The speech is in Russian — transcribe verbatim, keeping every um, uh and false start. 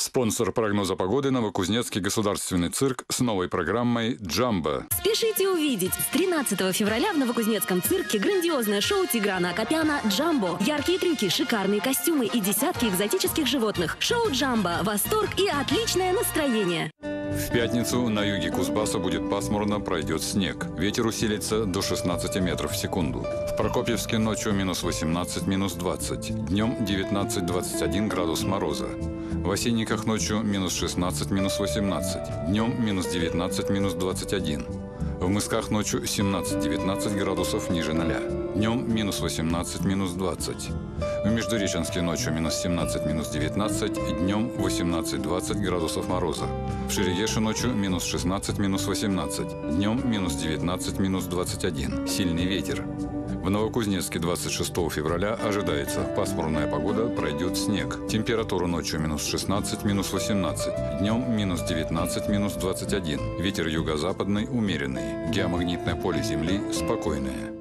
Спонсор прогноза погоды — Новокузнецкий государственный цирк с новой программой «Джамбо». Спешите увидеть! С тринадцатого февраля в Новокузнецком цирке грандиозное шоу Тиграна Акопяна «Джамбо». Яркие трюки, шикарные костюмы и десятки экзотических животных. Шоу «Джамбо» – восторг и отличное настроение. В пятницу на юге Кузбасса будет пасмурно, пройдет снег. Ветер усилится до шестнадцати метров в секунду. В Прокопьевске ночью минус восемнадцать, минус двадцать. Днем девятнадцать — двадцать один градус мороза. В Осинниках ночью минус шестнадцать, минус восемнадцать. Днем минус девятнадцать, минус двадцать один. В Мысках ночью семнадцать — девятнадцать градусов ниже ноля. Днем минус восемнадцать, минус двадцать. В Междуреченске ночью минус семнадцать, минус девятнадцать. Днем восемнадцать — двадцать градусов мороза. В Шерегеше ночью минус шестнадцать, минус восемнадцать. Днем минус девятнадцать, минус двадцать один. Сильный ветер. В Новокузнецке двадцать шестого февраля ожидается пасмурная погода, пройдет снег. Температура ночью минус шестнадцать, минус восемнадцать. Днем минус девятнадцать, минус двадцать один. Ветер юго-западный умеренный. Геомагнитное поле Земли спокойное.